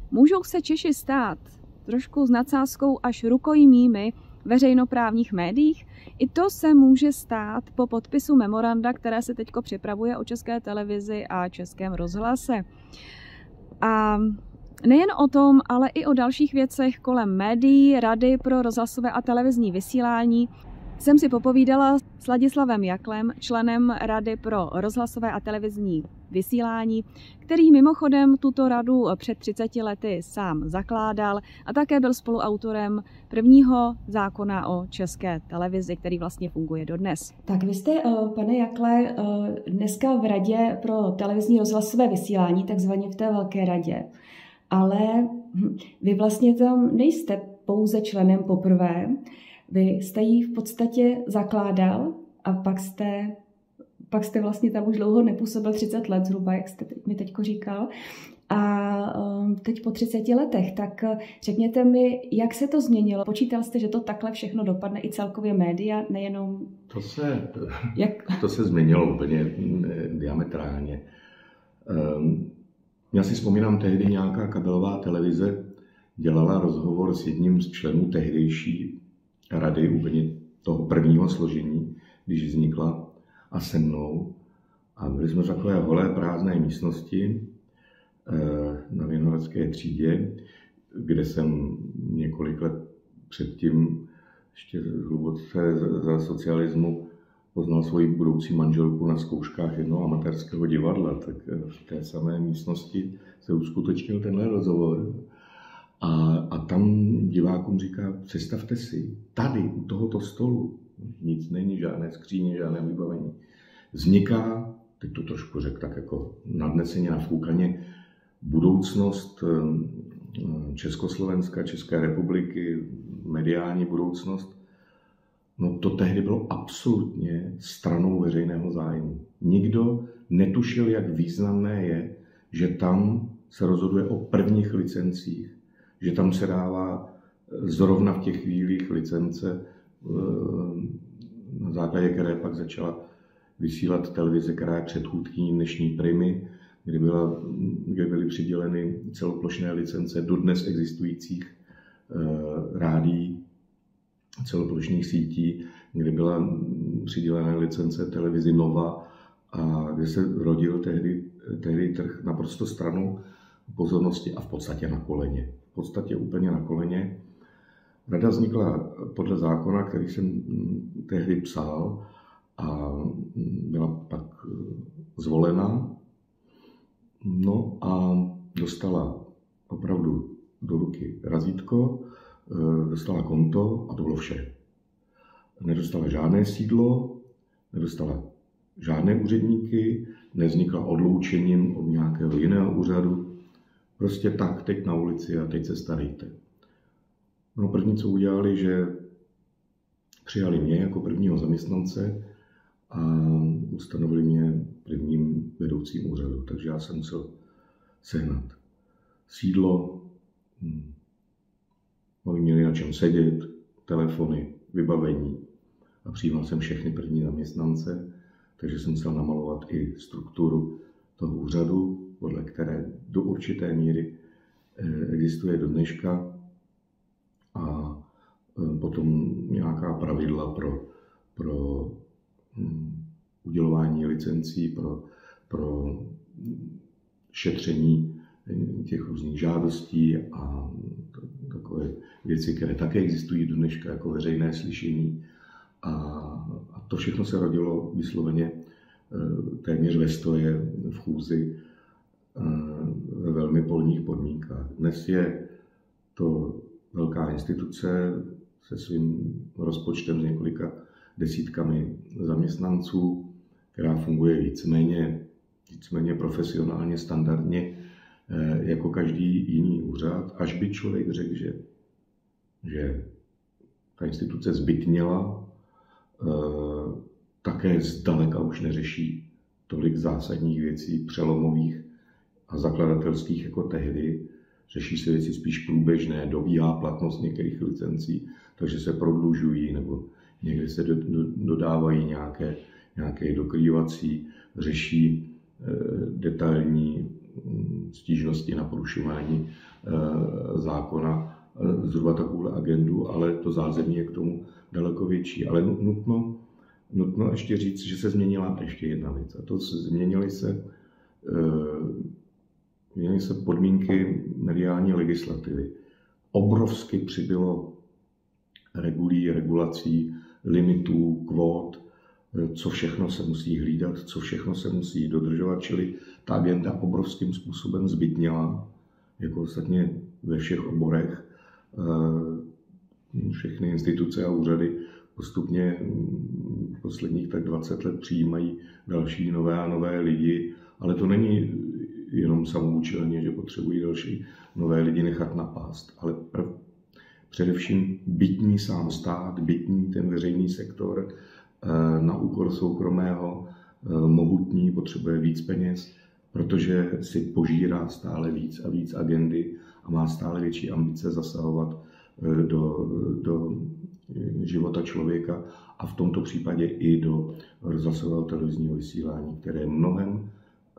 Můžou se Češi stát trošku s nadsázkou až rukojmími veřejnoprávních médiích? I to se může stát po podpisu memoranda, které se teď připravuje o České televizi a Českém rozhlase. A nejen o tom, ale i o dalších věcech kolem médií, Rady pro rozhlasové a televizní vysílání jsem si popovídala s Ladislavem Jaklem, členem Rady pro rozhlasové a televizní vysílání, který mimochodem tuto radu před 30 lety sám zakládal a také byl spoluautorem prvního zákona o České televizi, který vlastně funguje dodnes. Tak vy jste, pane Jakle, dneska v Radě pro televizní rozhlasové vysílání, takzvaně v té velké radě, ale vy vlastně tam nejste pouze členem poprvé. Vy jste ji v podstatě zakládal a pak jste vlastně tam už dlouho nepůsobil, 30 let zhruba, jak jste mi teďko říkal. A teď po 30 letech, tak řekněte mi, jak se to změnilo? Počítal jste, že to takhle všechno dopadne i celkově média, nejenom... To se změnilo úplně diametrálně. Já si vzpomínám, tehdy nějaká kabelová televize dělala rozhovor s jedním z členů tehdejší rady, úplně toho prvního složení, když vznikla, a se mnou. A byli jsme v takové holé prázdné místnosti na Vinohradské třídě, kde jsem několik let předtím, ještě hluboce za socialismu, poznal svoji budoucí manželku na zkouškách jednoho amatérského divadla. Tak v té samé místnosti se uskutečnil tenhle rozhovor. A tam divákům říká, představte si, tady u tohoto stolu, nic není, žádné skříně, žádné vybavení, vzniká, teď to trošku řekl tak jako nadneseně, nafoukaně, budoucnost Československa, České republiky, mediální budoucnost. No to tehdy bylo absolutně stranou veřejného zájmu. Nikdo netušil, jak významné je, že tam se rozhoduje o prvních licencích, že tam se dává zrovna v těch chvílích licence, na základě které pak začala vysílat televize, která je předchůdkyní dnešní Primy, kde byly přiděleny celoplošné licence do dnes existujících rádií, celoplošných sítí, kde byla přidělena licence televizi Nova a kde se rodil tehdy trh naprosto stranou pozornosti a v podstatě na koleně. V podstatě úplně na koleně. Rada vznikla podle zákona, který jsem tehdy psal, a byla pak zvolena. No a dostala opravdu do ruky razítko, dostala konto a to bylo vše. Nedostala žádné sídlo, nedostala žádné úředníky, nevznikla odloučením od nějakého jiného úřadu. Prostě tak, teď na ulici a teď se starejte. No první, co udělali, že přijali mě jako prvního zaměstnance a ustanovili mě prvním vedoucím úřadu. Takže já jsem musel sehnat sídlo, oni měli na čem sedět, telefony, vybavení a přijímal jsem všechny první zaměstnance, takže jsem musel namalovat i strukturu toho úřadu, podle které do určité míry existuje do dneška, a potom nějaká pravidla pro udělování licencí, pro šetření těch různých žádostí a takové věci, které také existují do dneška jako veřejné slyšení. A to všechno se rodilo vysloveně téměř ve stoje, v chůzi, ve velmi polních podmínkách. Dnes je to velká instituce se svým rozpočtem s několika desítkami zaměstnanců, která funguje víceméně profesionálně, standardně, jako každý jiný úřad, až by člověk řekl, že ta instituce zbytněla, také zdaleka už neřeší tolik zásadních věcí, přelomových a zakladatelských jako tehdy. Řeší se věci spíš průběžné, dobíhá platnost některých licencí, takže se prodlužují, nebo někdy se dodávají nějaké dokrývací, řeší detailní stížnosti na porušování zákona zhruba takovou agendu, ale to zázemí je k tomu daleko větší. Ale nutno ještě říct, že se změnila ještě jedna věc. A to změnily se podmínky mediální legislativy. Obrovsky přibylo regulací, limitů, kvót, co všechno se musí hlídat, co všechno se musí dodržovat, čili ta agenda obrovským způsobem zbytněla, jako ostatně ve všech oborech. Všechny instituce a úřady postupně posledních tak 20 let přijímají další nové a nové lidi, ale to není jenom samoučelně, že potřebují další nové lidi nechat napást, ale především bytní sám stát, bytní ten veřejný sektor na úkor soukromého, mohutný, potřebuje víc peněz, protože si požírá stále víc a víc agendy a má stále větší ambice zasahovat do života člověka a v tomto případě i do rozhlasového televizního vysílání, které je mnohem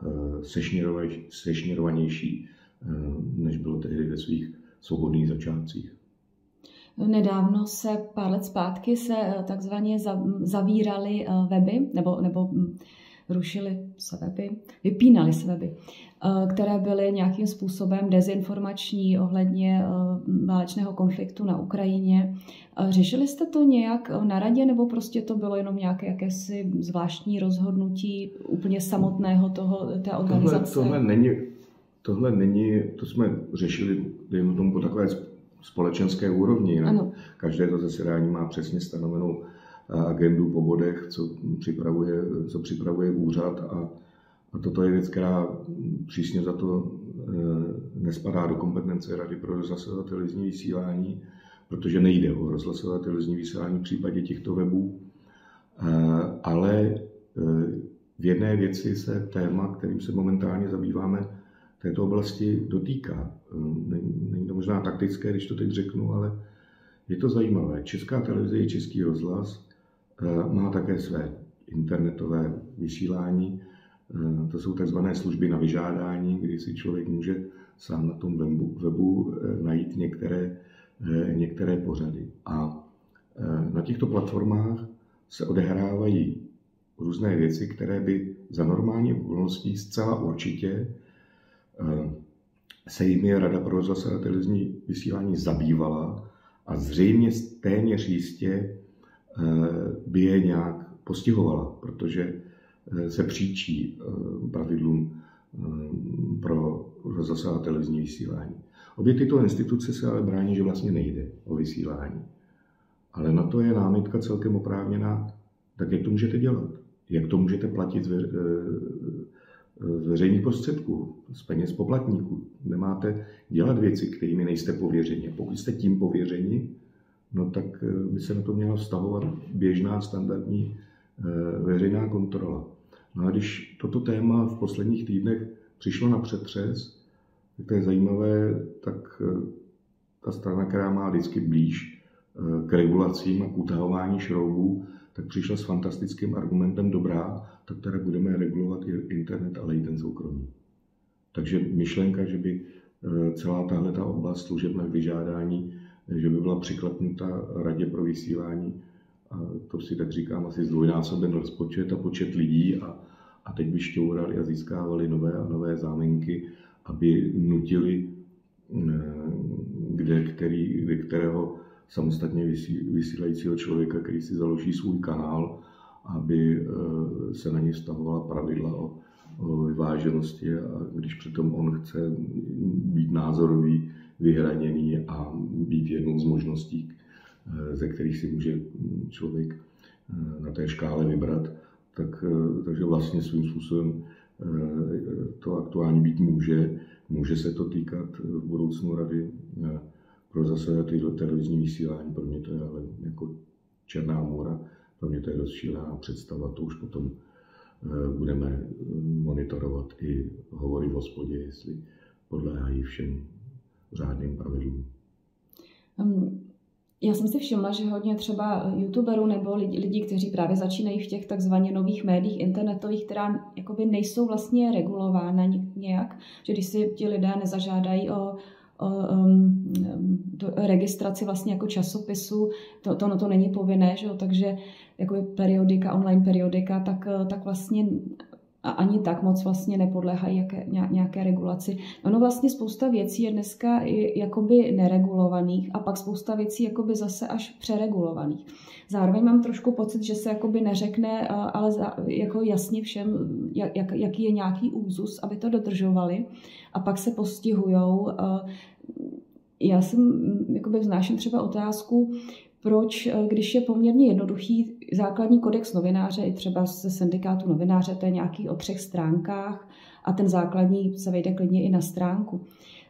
sešněrovanější, než bylo tehdy ve svých svobodných začátcích. Nedávno se pár let zpátky se takzvaně zavíraly weby, nebo rušily se weby, vypínaly se weby, které byly nějakým způsobem dezinformační ohledně válečného konfliktu na Ukrajině. Řešili jste to nějak na radě, nebo prostě to bylo jenom nějaké jakési zvláštní rozhodnutí úplně samotného té organizace? Tohle není, to jsme řešili, dejme tomu, po takové společenské úrovni. Každé to zasedání má přesně stanovenou agendu po bodech, co připravuje úřad a toto je věc, která přísně za to nespadá do kompetence Rady pro rozhlasové televizní vysílání, protože nejde o rozhlasové televizní vysílání v případě těchto webů, ale v jedné věci se téma, kterým se momentálně zabýváme, této oblasti dotýká. Není to možná taktické, když to teď řeknu, ale je to zajímavé. Česká televize i Český rozhlas má také své internetové vysílání. To jsou tzv. Služby na vyžádání, kdy si člověk může sám na tom webu najít některé pořady. A na těchto platformách se odehrávají různé věci, které by za normální okolností zcela určitě se jimi Rada pro rozhlasové televizní vysílání zabývala a zřejmě téměř jistě by je nějak postihovala, protože se příčí pravidlům pro rozhlasové televizní vysílání. Obě tyto instituce se ale brání, že vlastně nejde o vysílání. Ale na to je námitka celkem oprávněná, tak jak to můžete dělat? Jak to můžete platit z veřejných prostředků, z peněz poplatníků? Nemáte dělat věci, kterými nejste pověřeni. Pokud jste tím pověřeni, no tak by se na to měla vztahovat běžná standardní veřejná kontrola. No a když toto téma v posledních týdnech přišlo na přetřes, tak to je zajímavé, tak ta strana, která má vždycky blíž k regulacím a k utahování šroubů, tak přišla s fantastickým argumentem dobrá, tak teda budeme regulovat i internet, ale i ten soukromý. Takže myšlenka, že by celá tahleta oblast služeb na vyžádání, že by byla přiklepnuta Radě pro vysílání, a to si tak říkám, asi zdvojnásoben rozpočet a počet lidí a teď by šťourali a získávali nové a nové záminky, aby nutili kterého samostatně vysílajícího člověka, který si založí svůj kanál, aby se na něj vztahovala pravidla o vyváženosti, a když přitom on chce být názorový, vyhraněný a být jednou z možností, ze kterých si může člověk na té škále vybrat, takže vlastně svým způsobem to aktuálně být může. Může se to týkat v budoucnu Rady pro zase televizní vysílání. Pro mě to je ale jako černá můra, pro mě to je dost šílená představa, to už potom budeme monitorovat i hovory v hospodě, jestli podléhají všem řádným pravidlům. Já jsem si všimla, že hodně třeba youtuberů nebo lidí, kteří právě začínají v těch takzvaně nových médiích internetových, která jakoby nejsou vlastně regulována nějak, že když si ti lidé nezažádají o registraci vlastně jako časopisu, to není povinné, že jo? Takže jakoby periodika, online periodika, tak vlastně a ani tak moc vlastně nepodléhají nějaké regulaci. Ono vlastně spousta věcí je dneska jakoby neregulovaných a pak spousta věcí jakoby zase až přeregulovaných. Zároveň mám trošku pocit, že se jakoby neřekne, ale jako jasně všem, jaký je nějaký úzus, aby to dodržovali a pak se postihujou. Já jsem jakoby vznáším třeba otázku, proč, když je poměrně jednoduchý základní kodex novináře, i třeba ze syndikátu novináře, to je nějaký o 3 stránkách a ten základní se vejde klidně i na stránku,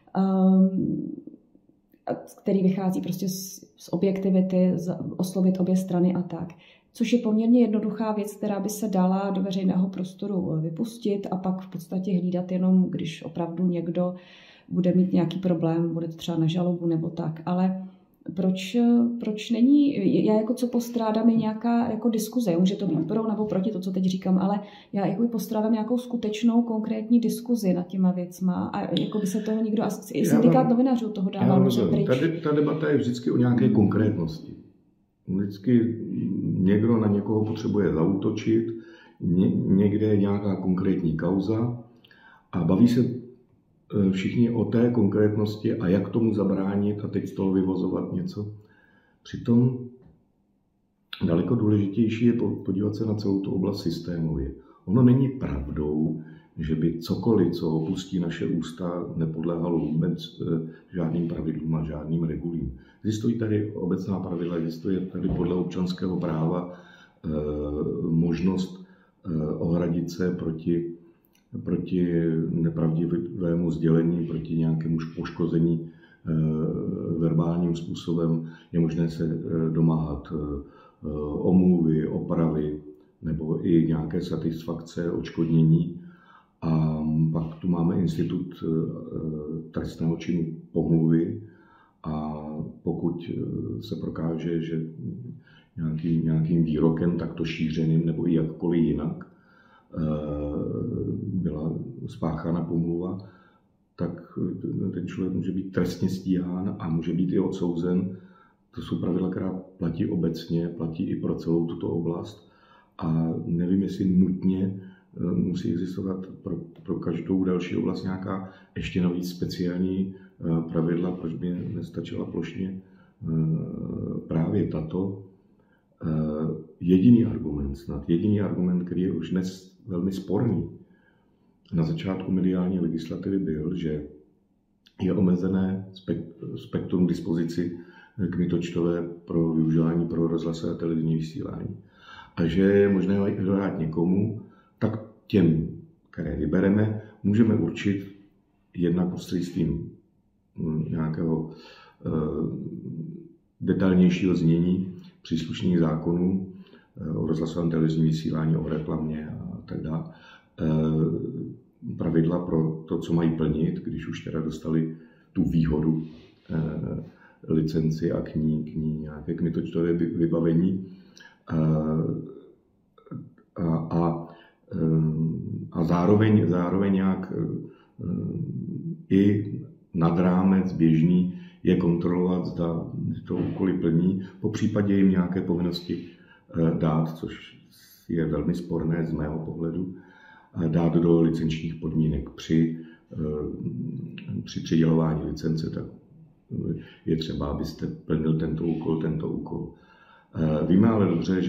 který vychází prostě z objektivity, oslovit obě strany a tak. Což je poměrně jednoduchá věc, která by se dala do veřejného prostoru vypustit a pak v podstatě hlídat jenom, když opravdu někdo bude mít nějaký problém, bude to třeba na žalobu nebo tak, ale proč není, já jako co postrádám je nějaká jako diskuze, může to být pro nebo proti to, co teď říkám, ale já jako postrádám nějakou skutečnou konkrétní diskuzi nad těma věcma a jako by se toho nikdo, asi syndikát novinářů toho dává možná pryč. Ta debata je vždycky o nějaké konkrétnosti. Vždycky někdo na někoho potřebuje zaútočit, někde je nějaká konkrétní kauza a baví se všichni o té konkrétnosti a jak tomu zabránit a teď z toho vyvozovat něco. Přitom daleko důležitější je podívat se na celou tu oblast systémově. Ono není pravdou, že by cokoliv, co opustí naše ústa, nepodléhalo vůbec žádným pravidlům a žádným regulím. Existují tady obecná pravidla, existuje tady podle občanského práva možnost ohradit se proti nepravdivému sdělení, proti nějakému poškození verbálním způsobem. Je možné se domáhat omluvy, opravy nebo i nějaké satisfakce, odškodnění. A pak tu máme institut trestného činu pomluvy a pokud se prokáže, že nějakým výrokem takto šířeným nebo i jakkoliv jinak byla spáchána pomluva, tak ten člověk může být trestně stíhán a může být i odsouzen. To jsou pravidla, která platí obecně, platí i pro celou tuto oblast. A nevím, jestli nutně musí existovat pro každou další oblast nějaká ještě navíc speciální pravidla, proč by nestačila plošně právě tato. Jediný argument, který je už dnes velmi sporný, na začátku mediální legislativy byl, že je omezené spektrum dispozici kmitočtové pro využívání pro rozhlasové a televizní vysílání. A že je možné dát někomu, tak těm, které vybereme, můžeme určit jednak prostřednictvím nějakého detailnějšího znění příslušných zákonů o rozhlasovém televizním vysílání, o reklamě a tak dále. Pravidla pro to, co mají plnit, když už teda dostali tu výhodu licenci a k ní nějaké kmitočtové vybavení. A zároveň nějak i nad rámec běžný je kontrolovat, zda to úkoly plní, po případě jim nějaké povinnosti dát, což je velmi sporné z mého pohledu, dát do licenčních podmínek při přidělování licence, tak je třeba, abyste plnil tento úkol. Víme ale dobře,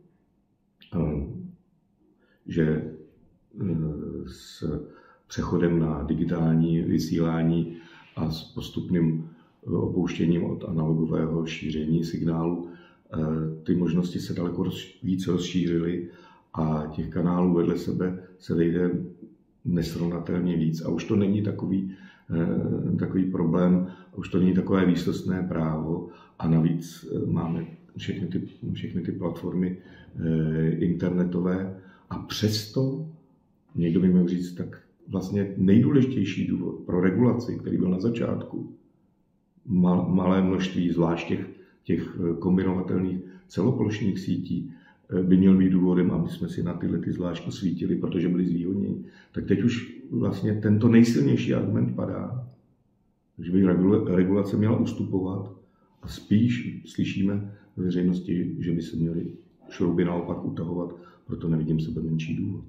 že s přechodem na digitální vysílání a s postupným opouštěním od analogového šíření signálu ty možnosti se daleko víc rozšířily a těch kanálů vedle sebe se vejde nesrovnatelně víc. A už to není takový problém, už to není takové výsostné právo a navíc máme všechny ty platformy internetové a přesto, někdo by měl říct, tak vlastně nejdůležitější důvod pro regulaci, který byl na začátku, malé množství, zvlášť těch kombinovatelných celoplošných sítí by měl být důvodem, aby jsme si na tyhle ty zvlášť posvítili, protože byli zvýhodněni. Tak teď už vlastně tento nejsilnější argument padá, že by regulace měla ustupovat a spíš slyšíme ve veřejnosti, že by se měly šrouby naopak utahovat, proto nevidím sebe menší důvod.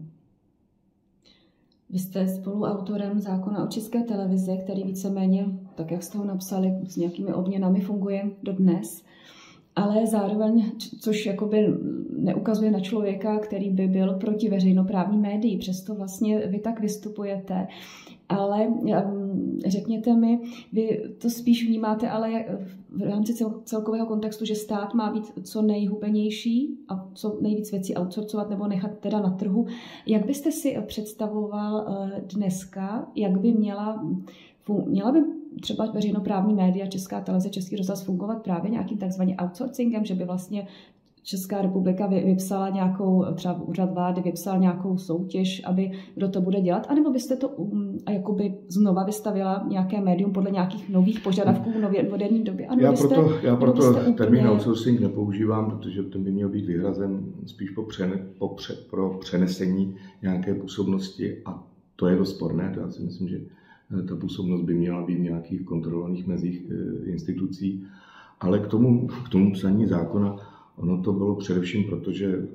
Vy jste spoluautorem zákona o České televizi, který víceméně, tak jak jste ho napsali, s nějakými obměnami funguje dodnes, ale zároveň, což jakoby neukazuje na člověka, který by byl proti veřejnoprávním médií, přesto vlastně vy tak vystupujete. Ale řekněte mi, vy to spíš vnímáte, ale v rámci celkového kontextu, že stát má být co nejhubenější a co nejvíc věcí outsourcovat nebo nechat teda na trhu. Jak byste si představoval dneska, jak by měla by třeba veřejnoprávní média, Česká televize, Český rozhlas fungovat právě nějakým takzvaným outsourcingem, že by vlastně Česká republika vypsala nějakou, třeba úřad vlády vypsal nějakou soutěž, aby kdo to bude dělat, anebo byste to jakoby znova vystavila nějaké médium podle nějakých nových požadavků v moderní době? Já proto termín outsourcing nepoužívám, protože ten by měl být vyhrazen spíš pro přenesení nějaké působnosti a to je dost sporné. Já si myslím, že ta působnost by měla být v nějakých kontrolovaných mezích institucí, ale k tomu psaní zákona ono to bylo především proto, že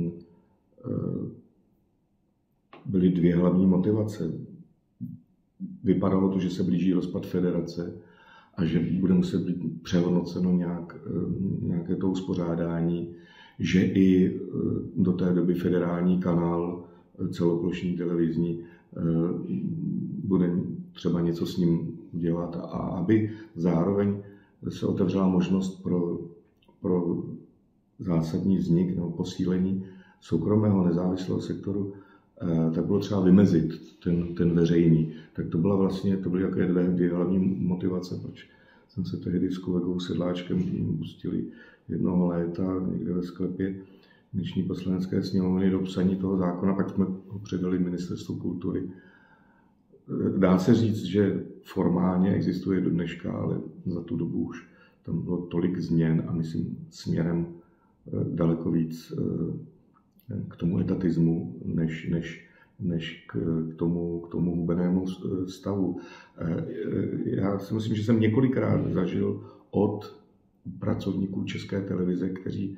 byly dvě hlavní motivace. Vypadalo to, že se blíží rozpad federace a že bude muset být přehodnoceno nějaké to uspořádání, že i do té doby federální kanál celoplošný televizní bude třeba něco s ním dělat a aby zároveň se otevřela možnost pro zásadní vznik nebo posílení soukromého nezávislého sektoru, tak bylo třeba vymezit ten veřejný. Tak to byly jaké dvě hlavní motivace, proč jsem se tehdy s kolegou Sedláčkem pustili jednoho léta někde ve sklepě dnešní poslanecké sněmovny do psaní toho zákona, pak jsme ho předali Ministerstvu kultury. Dá se říct, že formálně existuje do dneška, ale za tu dobu už tam bylo tolik změn a myslím směrem daleko víc k tomu etatismu, než k tomu hubenému stavu. Já si myslím, že jsem několikrát zažil od pracovníků České televize, kteří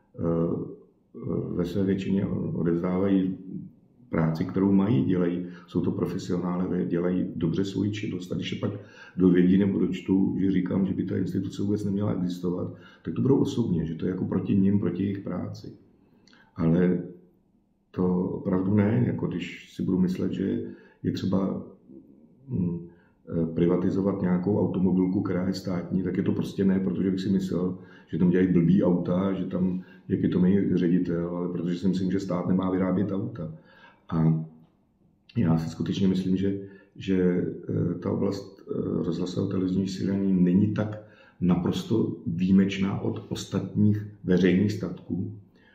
ve své většině odevzdávají práci, kterou mají, dělají, jsou to profesionálové, dělají dobře svou činnost. A když je pak dovědí nebo dočtu, že říkám, že by ta instituce vůbec neměla existovat, tak to budou osobně, že to je jako proti nim, proti jejich práci. Ale to opravdu ne, jako když si budu myslet, že je třeba privatizovat nějakou automobilku, která je státní, tak je to prostě ne, protože bych si myslel, že tam dělají blbý auta, že tam je pitomý ředitel, ale protože si myslím, že stát nemá vyrábět auta. A já si skutečně myslím, že ta oblast rozhlasového televizního vysílání není tak naprosto výjimečná od ostatních veřejných statků,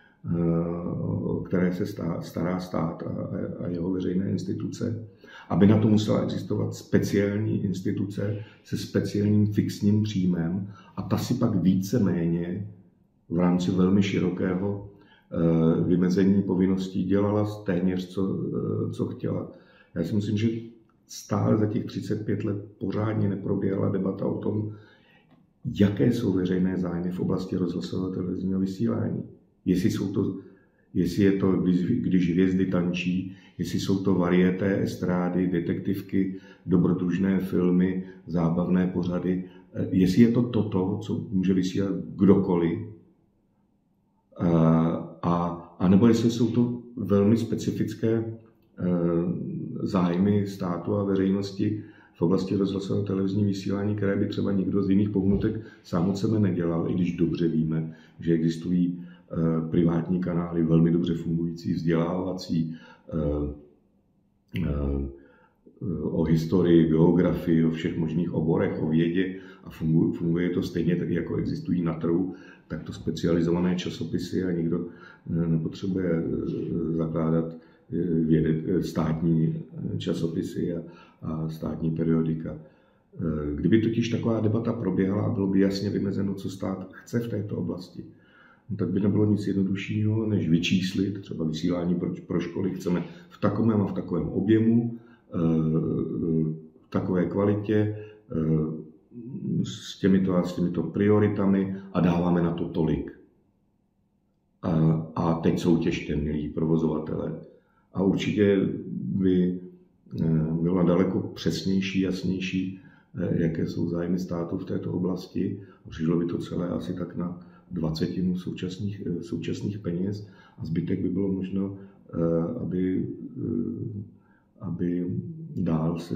které se stará stát a jeho veřejné instituce, aby na to musela existovat speciální instituce se speciálním fixním příjmem a ta si pak víceméně v rámci velmi širokého vymezení povinností dělala téměř, co chtěla. Já si myslím, že stále za těch 35 let pořádně neproběhla debata o tom, jaké jsou veřejné zájmy v oblasti rozhlasového televizního vysílání. Jestli je to, když hvězdy tančí, jestli jsou to varieté, estrády, detektivky, dobrodružné filmy, zábavné pořady, jestli je to toto, co může vysílat kdokoliv, a nebo jestli jsou to velmi specifické zájmy státu a veřejnosti v oblasti rozhlasového televizního vysílání, které by třeba nikdo z jiných pohnutek sám od sebe nedělal, i když dobře víme, že existují privátní kanály, velmi dobře fungující, vzdělávací, o historii, geografii, o všech možných oborech, o vědě a funguje to stejně tak, jako existují na trhu, takto specializované časopisy a nikdo nepotřebuje zakládat státní časopisy a státní periodika. Kdyby totiž taková debata proběhla a bylo by jasně vymezeno, co stát chce v této oblasti, tak by nebylo nic jednoduššího, než vyčíslit třeba vysílání pro školy. Chceme v takovém a v takovém objemu, v takové kvalitě, s těmito prioritami a dáváme na to tolik. A teď soutěžte, milí provozovatelé. A určitě by bylo daleko přesnější, jasnější, jaké jsou zájmy státu v této oblasti. Přišlo by to celé asi tak na 20% současných peněz a zbytek by bylo možno, aby dál se...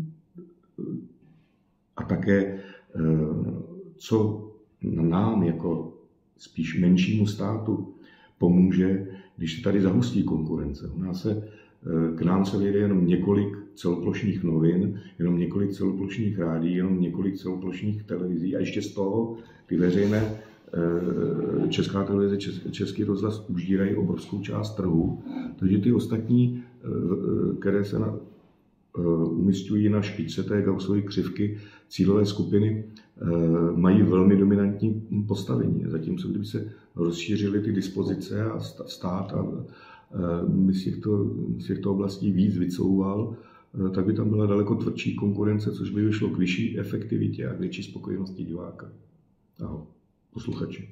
A také, co nám jako spíš menšímu státu pomůže, když se tady zahustí konkurence. K nám se vejde jenom několik celoplošných novin, jenom několik celoplošných rádií, jenom několik celoplošných televizí a ještě z toho ty veřejné Česká televize, Český rozhlas užírají obrovskou část trhu, takže ty ostatní, které se umisťují na špičce té Gaussovy křivky cílové skupiny, mají velmi dominantní postavení. Zatímco kdyby se rozšířily ty dispozice a stát a by z těchto oblastí víc vycouval, tak by tam byla daleko tvrdší konkurence, což by vyšlo k vyšší efektivitě a k větší spokojenosti diváka a posluchači.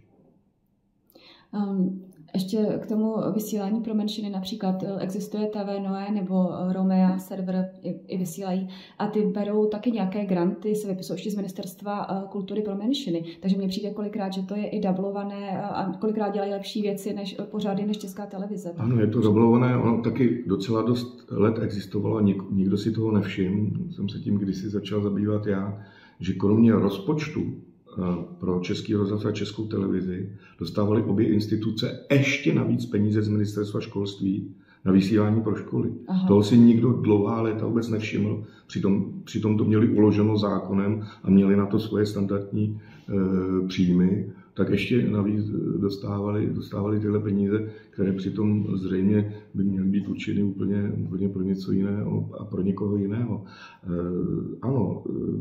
Ještě k tomu vysílání pro menšiny například existuje TV Noé nebo Romea server i vysílají a ty berou taky nějaké granty, se vypisují ještě z Ministerstva kultury pro menšiny. Takže mně přijde kolikrát, že to je i dublované a kolikrát dělají lepší věci pořády než Česká televize. Ano, je to dublované, ono taky docela dost let existovalo, nikdo si toho nevšiml. Jsem se tím kdysi začal zabývat já, že kromě rozpočtu pro Český rozhlas a Českou televizi dostávaly obě instituce ještě navíc peníze z Ministerstva školství na vysílání pro školy. Aha. Toho si nikdo dlouhá léta vůbec nevšiml. Přitom to měli uloženo zákonem a měli na to svoje standardní příjmy, tak ještě navíc dostávali tyhle peníze, které přitom zřejmě by měly být určeny úplně pro něco jiného a pro někoho jiného. Ano,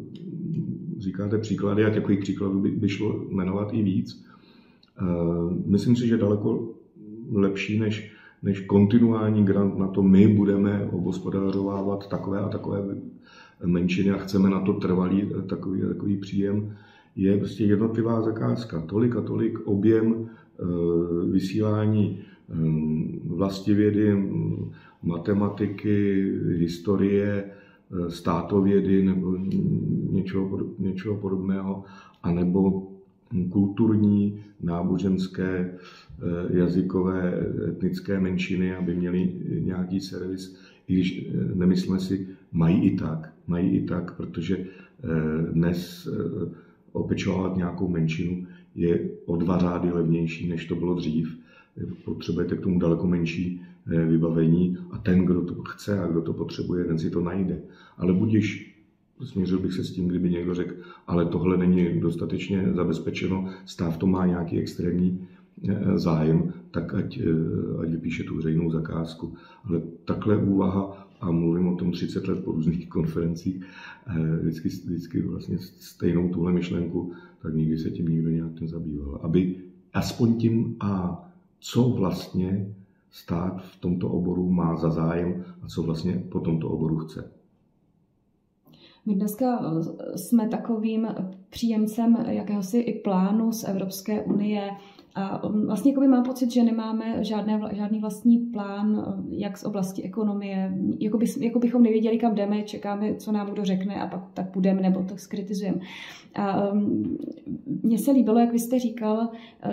říkáte příklady a takových příkladů by šlo jmenovat i víc. Myslím si, že daleko lepší než kontinuální grant na to, my budeme obhospodařovávat takové a takové menšiny a chceme na to trvalý takový příjem, je prostě jednotlivá zakázka. Tolik a tolik objem vysílání vlastivědy, matematiky, historie, státovědy nebo něčeho podobného, anebo kulturní, náboženské, jazykové, etnické menšiny, aby měli nějaký servis, i když nemyslíme si, mají i tak, protože dnes opečovávat nějakou menšinu je o 2 řády levnější, než to bylo dřív. Potřebujete k tomu daleko menší vybavení a ten, kdo to chce a kdo to potřebuje, ten si to najde. Ale budiž, směřil bych se s tím, kdyby někdo řekl, ale tohle není dostatečně zabezpečeno, stát to má nějaký extrémní zájem, tak ať vypíše tu veřejnou zakázku. Ale takhle úvaha, a mluvím o tom 30 let po různých konferencích, vždycky vlastně stejnou tuhle myšlenku, tak nikdy se tím nikdo nějak nezabýval. Aby aspoň tím, co vlastně stát v tomto oboru má za zájem a co vlastně po tomto oboru chce. My dneska jsme takovým příjemcem jakéhosi i plánu z Evropské unie a vlastně mám pocit, že nemáme žádný vlastní plán, jak z oblasti ekonomie, jako bychom nevěděli, kam jdeme, čekáme, co nám kdo řekne a pak tak půjdeme nebo tak skritizujeme. A mně se líbilo, jak vy jste říkal,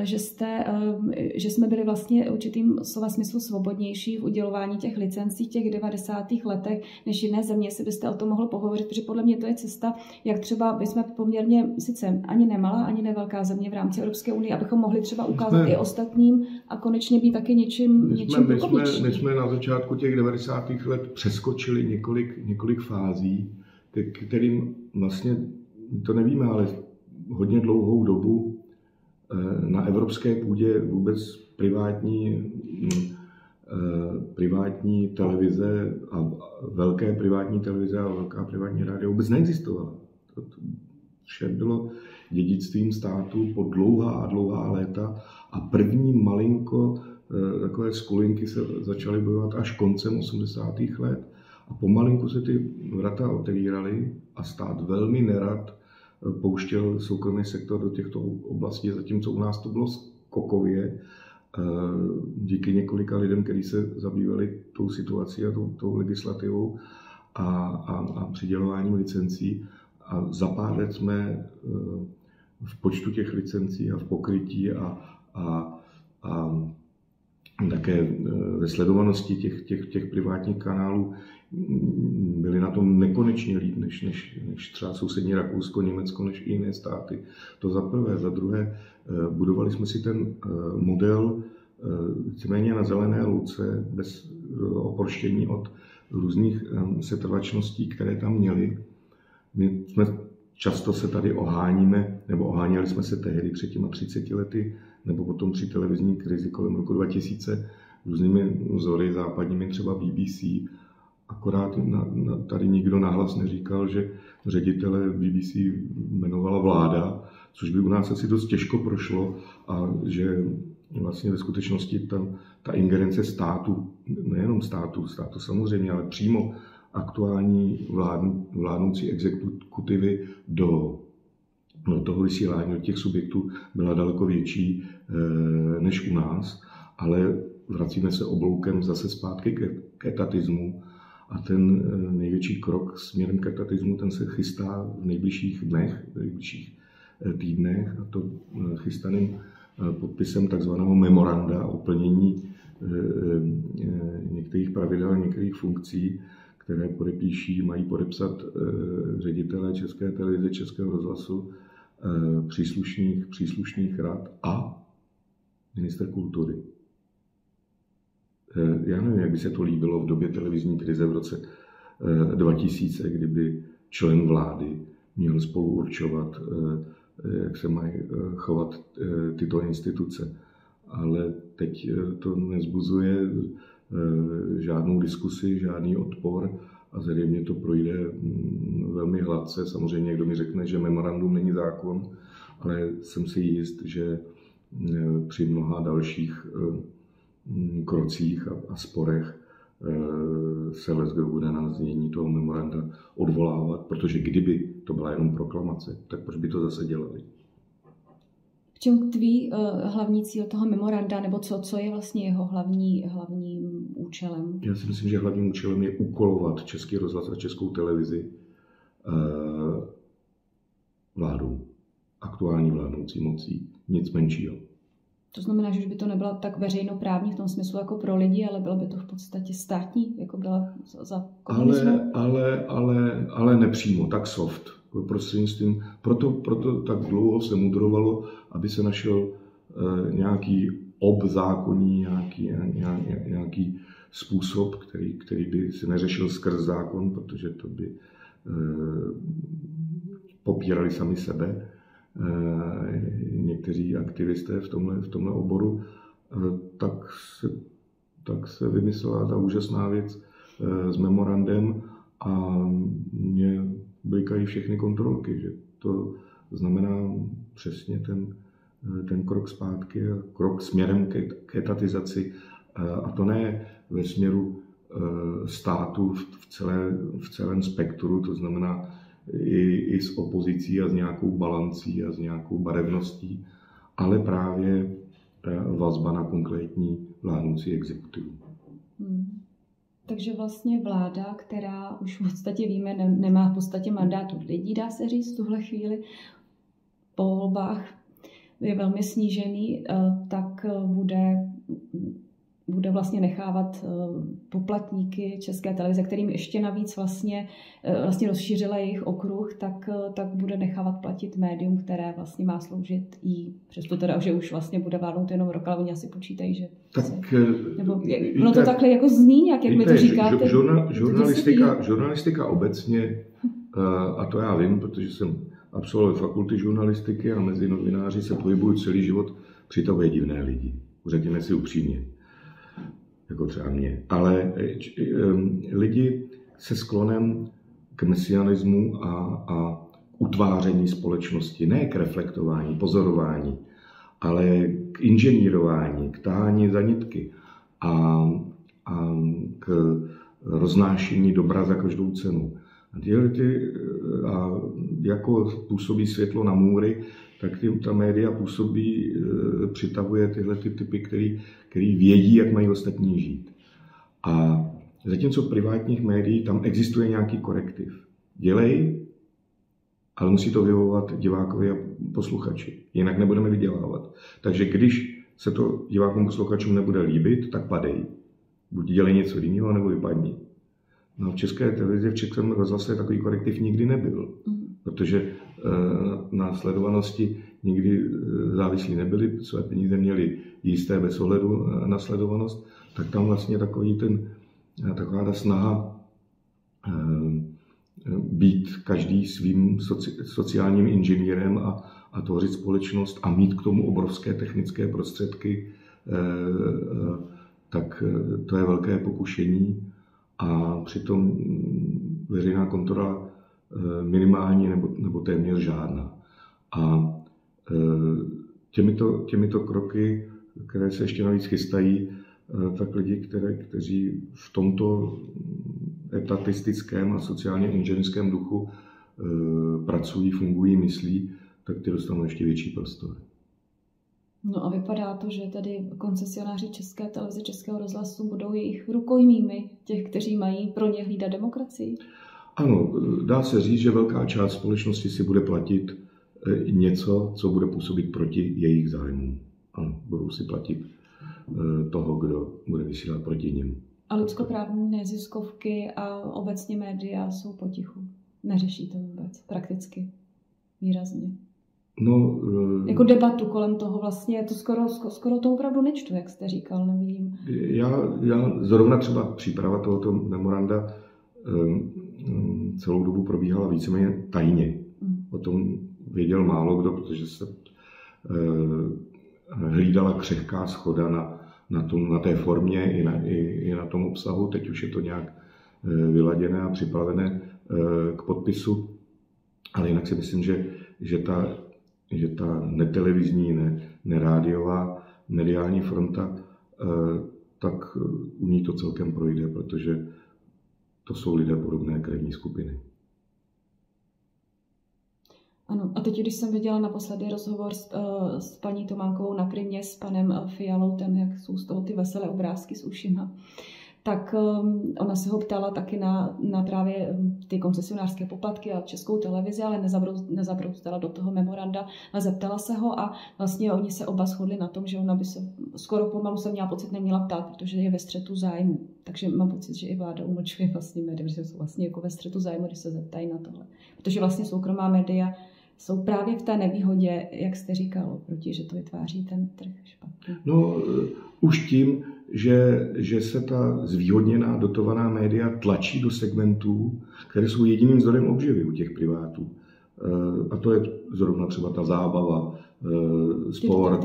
že jsme byli vlastně určitým slova smyslu svobodnější v udělování těch licencí v těch 90. letech než jiné země, jestli byste o tom mohl pohovořit, protože podle mě to je cesta, jak třeba my jsme poměrně sice ani nemalá, ani nevelká země v rámci Evropské unie, abychom mohli třeba ukázat i ostatním a konečně být taky něčím My jsme na začátku těch 90. let přeskočili několik fází, kterým vlastně, to nevíme, ale hodně dlouhou dobu na evropské půdě vůbec privátní televize a velké privátní televize a velká privátní rádia vůbec neexistovala. To vše bylo dědictvím státu po dlouhá a dlouhá léta a první malinko takové skulinky se začaly bojovat až koncem 80. let a pomalinku se ty vrata otevíraly a stát velmi nerad pouštěl soukromý sektor do těchto oblastí, zatímco u nás to bylo skokově díky několika lidem, kteří se zabývali tou situací a tou legislativou a přidělováním licencí. A za pár let jsme v počtu těch licencí a v pokrytí a také ve sledovanosti těch privátních kanálů byli na tom nekonečně líp než třeba sousední Rakousko, Německo, než i jiné státy. To za prvé. Za druhé, budovali jsme si ten model víceméně na zelené louce, bez oproštění od různých setrvačností, které tam měli. My jsme často se tady oháníme, nebo oháněli jsme se tehdy před těma 30 lety, nebo potom při televizní krizi kolem roku 2000 různými vzory západními, třeba BBC. Akorát tady nikdo nahlas neříkal, že ředitele BBC jmenovala vláda, což by u nás asi dost těžko prošlo a že vlastně ve skutečnosti ta ingerence státu, nejenom státu samozřejmě, ale přímo aktuální vládnoucí exekutivy do toho vysílání, do těch subjektů byla daleko větší než u nás, ale vracíme se obloukem zase zpátky k etatismu a ten největší krok směrem k etatismu, ten se chystá v nejbližších dnech, v nejbližších týdnech a to chystaným podpisem takzvaného memoranda o plnění některých pravidel, některých funkcí, které mají podepsat ředitelé České televize, Českého rozhlasu, příslušných rad a ministr kultury. Já nevím, jak by se to líbilo v době televizní krize v roce 2000, kdyby člen vlády měl spolu určovat, jak se mají chovat tyto instituce. Ale teď to nezbuzuje žádnou diskusi, žádný odpor a zřejmě to projde velmi hladce. Samozřejmě někdo mi řekne, že memorandum není zákon, ale jsem si jist, že při mnoha dalších krocích a sporech se leckdo bude na znění toho memoranda odvolávat, protože kdyby to byla jenom proklamace, tak proč by to zase dělali? V čem tkví hlavní cíl toho memoranda, nebo co je vlastně jeho hlavním účelem? Já si myslím, že hlavním účelem je úkolovat Český rozhlas a Českou televizi vládou, aktuální vládnoucí mocí, nic menšího. To znamená, že už by to nebyla tak veřejnoprávní v tom smyslu jako pro lidi, ale bylo by to v podstatě státní, jako byla za komunismu? Ale nepřímo, tak soft. Prostřednictvím, proto tak dlouho se mudrovalo, aby se našel nějaký obzákonní, nějaký způsob, který by se neřešil skrz zákon, protože to by popírali sami sebe někteří aktivisté v tomhle oboru, tak se vymyslela ta úžasná věc s memorandem a mě blikají všechny kontrolky, že to znamená přesně ten krok zpátky a krok směrem k etatizaci a to ne ve směru státu v celém spektru, to znamená i s opozicí a s nějakou balancí a s nějakou barevností, ale právě vazba na konkrétní vládnoucí exekutivu. Takže vlastně vláda, která už v podstatě víme, nemá v podstatě mandát od lidí, dá se říct v tuhle chvíli, po volbách je velmi snížený, tak bude vlastně nechávat poplatníky České televize, kterým ještě navíc vlastně rozšířila jejich okruh, tak bude nechávat platit médium, které vlastně má sloužit jí. Přesto teda, že už vlastně bude vládnout jenom rok, ale oni asi počítají, že... No to takhle jako zní nějak, jak mi to říkáte. Žurnalistika obecně, a to já vím, protože jsem absolvoval fakulty žurnalistiky a mezi novináři se pohybuju celý život, přitahuje divné lidi. Řekněme si upřímně. Jako třeba mě. Ale lidi se sklonem k mesianismu a utváření společnosti, ne k reflektování, pozorování, ale k inženýrování, k tahání za nitky a k roznášení dobra za každou cenu. A jako působí světlo na můry, tak ta média působí, přitahuje tyhle typy, který vědí, jak mají ostatní žít. A zatímco v privátních médiích tam existuje nějaký korektiv. Dělej, ale musí to vyhovovat divákovi a posluchači. Jinak nebudeme vydělávat. Takže když se to divákům a posluchačům nebude líbit, tak padej. Buď dělej něco jiného, nebo vypadni. No v České televizi, v Českém rozhlase takový korektiv nikdy nebyl. Protože na sledovanosti nikdy závislí nebyli, své peníze měli jisté bez ohledu na sledovanost, tak tam vlastně taková ta snaha být každý svým sociálním inženýrem a tvořit společnost a mít k tomu obrovské technické prostředky, tak to je velké pokušení a přitom veřejná kontrola minimální nebo téměř žádná. A těmito kroky, které se ještě navíc chystají, tak lidi, kteří v tomto etatistickém a sociálně inženýrském duchu pracují, fungují, myslí, tak ty dostanou ještě větší prostor. No a vypadá to, že tady koncesionáři České televize, Českého rozhlasu budou jejich rukojmími těch, kteří mají pro ně hlídat demokracii? Ano, dá se říct, že velká část společnosti si bude platit něco, co bude působit proti jejich zájmům. Ano, budou si platit toho, kdo bude vysílat proti nim. A lidskoprávní neziskovky a obecně média jsou potichu. Neřeší to vůbec, prakticky, výrazně. No, jako debatu kolem toho vlastně, je to skoro to opravdu nečtu, jak jste říkal, nevím. Já zrovna třeba příprava tohoto memoranda celou dobu probíhala víceméně tajně. O tom věděl málo kdo, protože se hlídala křehká shoda na té formě i na tom obsahu. Teď už je to nějak vyladěné a připravené k podpisu. Ale jinak si myslím, že ta netelevizní, nerádiová mediální fronta, tak u ní to celkem projde, protože to jsou lidé podobné krevní skupiny. Ano, a teď, když jsem viděla naposledy rozhovor s paní Tománkovou na Primě, s panem Fialou, ten, jak jsou z toho ty veselé obrázky s ušima, tak ona se ho ptala taky na právě ty koncesionářské poplatky a Českou televizi, ale nezabrouzdala do toho memoranda a zeptala se ho a vlastně oni se oba shodli na tom, že ona by se skoro pomalu se měla pocit neměla ptát, protože je ve střetu zájmu. Takže mám pocit, že i vláda umlčuje vlastně média, že jsou vlastně jako ve střetu zájmu, když se zeptají na tohle. Protože vlastně soukromá média jsou právě v té nevýhodě, jak jste říkal, proti, že to vytváří ten trh špatně. No, už tím, že se ta zvýhodněná dotovaná média tlačí do segmentů, které jsou jediným zdrojem obživy u těch privátů. A to je zrovna třeba ta zábava, sport,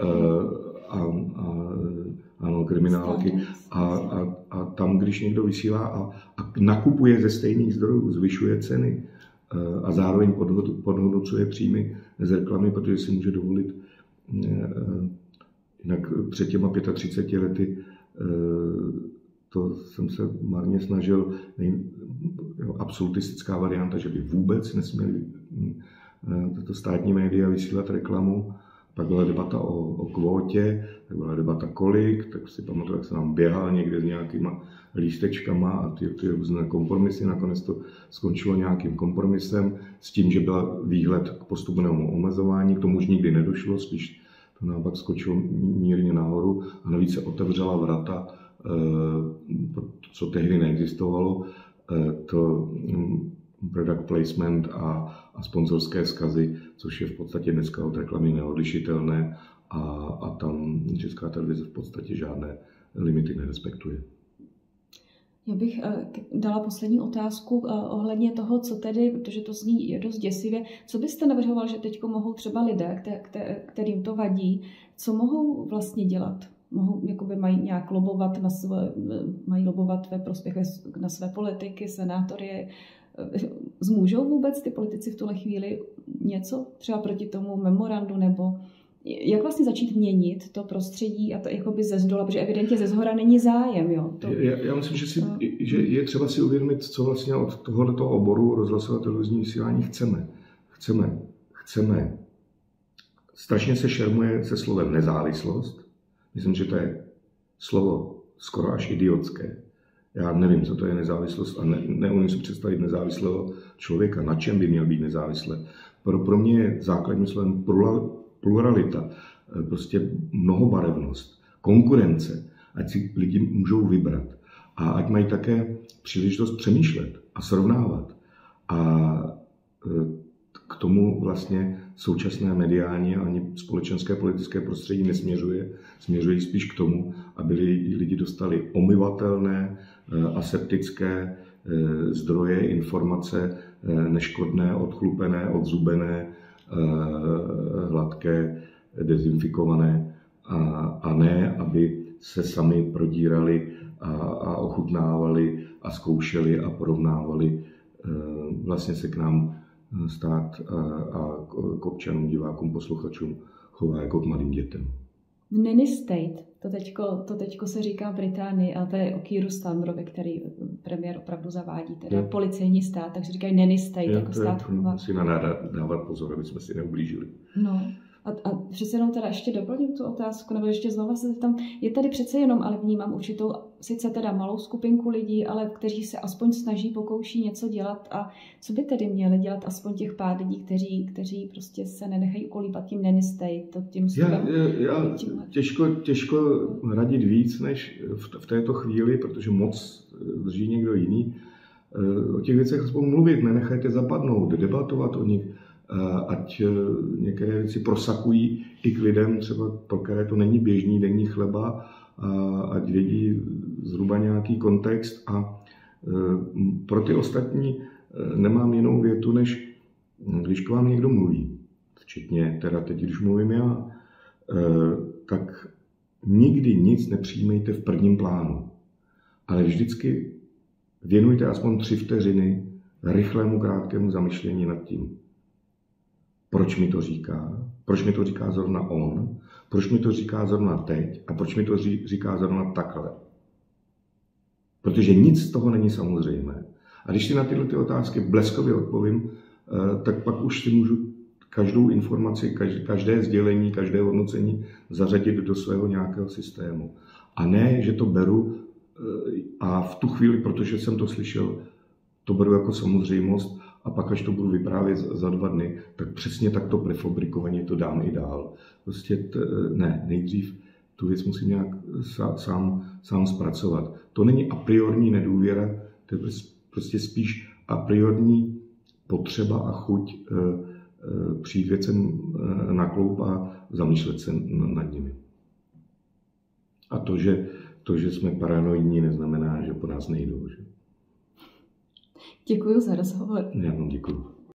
ano, kriminálky. A tam, když někdo vysílá a nakupuje ze stejných zdrojů, zvyšuje ceny a zároveň podhodnocuje příjmy z reklamy, protože si může dovolit. Jinak před těma 35 lety to jsem se marně snažil, absolutistická varianta, že by vůbec nesměli tato státní média vysílat reklamu. Pak byla debata o kvótě, tak byla debata kolik, tak si pamatuju, jak se nám běhal někde s nějakýma lístečkama a ty různé kompromisy. Nakonec to skončilo nějakým kompromisem s tím, že byl výhled k postupnému omezování, k tomu už nikdy nedošlo, spíš to naopak skočilo mírně nahoru a navíc se otevřela vrata, co tehdy neexistovalo, to product placement a sponzorské vzkazy, což je v podstatě dneska od reklamy neodlišitelné a tam Česká televize v podstatě žádné limity nerespektuje. Já bych dala poslední otázku ohledně toho, co tedy, protože to zní dost děsivě, co byste navrhoval, že teď mohou třeba lidé, kterým to vadí, co mohou vlastně dělat? Mají nějak lobovat mají lobovat ve prospěch na své politiky, senátory, Zmůžou vůbec ty politici v tuhle chvíli něco třeba proti tomu memorandu, nebo jak vlastně začít měnit to prostředí a to jakoby ze zdola, protože evidentně ze zhora není zájem. Jo? Já myslím, že je třeba si uvědomit, co vlastně od tohoto oboru rozhlasové televizní vysílání chceme. Chceme. Strašně se šermuje se slovem nezávislost. Myslím, že to je slovo skoro až idiotské. Já nevím, co to je nezávislost a neumím si představit nezávislého člověka. Na čem by měl být nezávislý? Pro mě je základním slovem pluralita, prostě mnohobarevnost, konkurence, ať si lidi můžou vybrat a ať mají také příležitost přemýšlet a srovnávat. A k tomu vlastně současné mediální a ani společenské politické prostředí nesměřuje. Směřuje spíš k tomu, aby lidi dostali omyvatelné, aseptické zdroje, informace, neškodné, odchlupené, odzubené, hladké, dezinfikované a ne, aby se sami prodírali a ochutnávali a zkoušeli a porovnávali. Vlastně se k nám stát a k občanům, divákům, posluchačům chová jako k malým dětem. Nanny state, to teďko se říká v Británii, ale to je o Keir Starmerovi, který premiér opravdu zavádí, teda policejní stát, takže říkají nanny state, jako stát chová. Musíme dávat pozor, aby jsme si neublížili. No. A přece jenom teda ještě doplním tu otázku, nebo ještě znova se tam, je tady přece jenom, ale vnímám určitou, sice teda malou skupinku lidí, ale kteří se aspoň snaží, pokouší něco dělat a co by tedy měli dělat aspoň těch pár lidí, kteří prostě se nenechají ukolíbat tím nanny state, tím slovem. Já těžko radit víc než v této chvíli, protože moc drží někdo jiný. O těch věcech aspoň mluvit, nenechajte zapadnout, debatovat o nich. Ať některé věci prosakují i k lidem, třeba pro které to není běžný denní chleba, ať vědí zhruba nějaký kontext. A pro ty ostatní nemám jinou větu, než když k vám někdo mluví, včetně teda teď, když mluvím já, tak nikdy nic nepřijímejte v prvním plánu, ale vždycky věnujte aspoň 3 vteřiny rychlému, krátkému zamyšlení nad tím. Proč mi to říká? Proč mi to říká zrovna on? Proč mi to říká zrovna teď? A proč mi to říká zrovna takhle? Protože nic z toho není samozřejmé. A když si na tyhle otázky bleskově odpovím, tak pak už si můžu každou informaci, každé sdělení, každé hodnocení zařadit do svého nějakého systému. A ne, že to beru a v tu chvíli, protože jsem to slyšel, to beru jako samozřejmost, a pak, až to budu vyprávět za 2 dny, tak přesně takto prefabrikovaně to dám i dál. Prostě nejdřív tu věc musím nějak sám zpracovat. To není a priorní nedůvěra, to je prostě spíš a priorní potřeba a chuť přijít věcem na kloup a zamýšlet se nad nimi. A to, že jsme paranoidní, neznamená, že po nás nejdou. Že? Děkuji za rozhovor. Já vám děkuji.